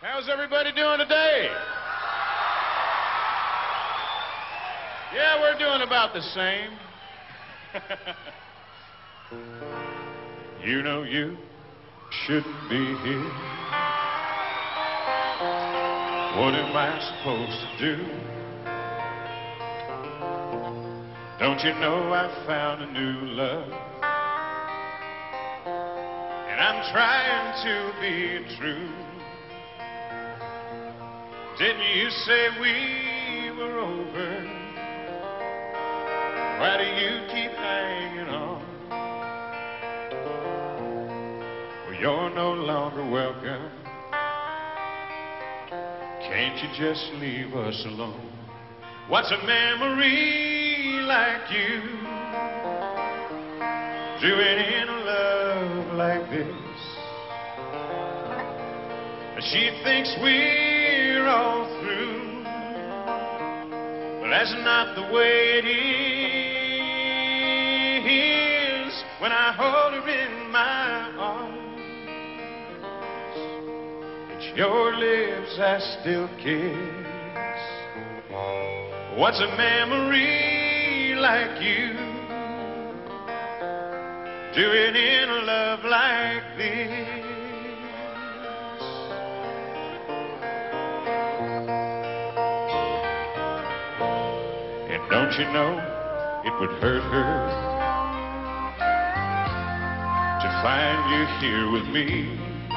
How's everybody doing today? Yeah, we're doing about the same. You know you shouldn't be here. What am I supposed to do? Don't you know I found a new love? And I'm trying to be true. Didn't you say we were over? Why do you keep hanging on? Well, you're no longer welcome. Can't you just leave us alone? What's a memory like you doing in a love like this? She thinks we're all through, but that's not the way it is. When I hold her in my arms, it's your lips I still kiss. What's a memory like you doing in a love like this? Don't you know it would hurt her to find you here with me?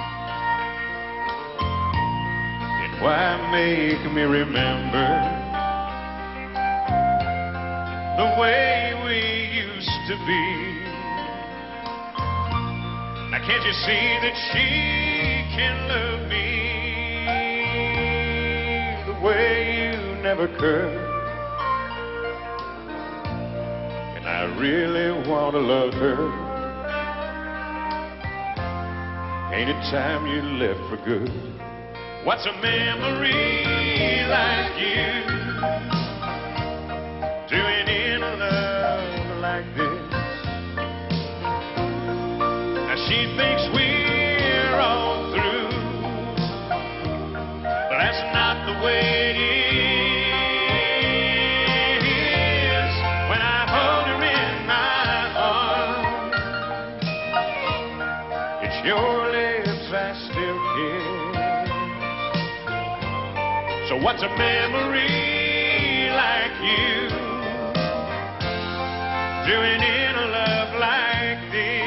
And why make me remember the way we used to be? Now can't you see that she can love me the way you never could? I really want to love her. Ain't it time you left for good? What's a memory like you doing in a love like this? Now she thinks we're all through, but that's not the way it is. Your lips I still kiss. So what's a memory like you doing in a love like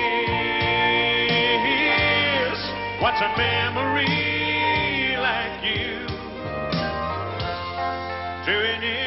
this? What's a memory like you doing in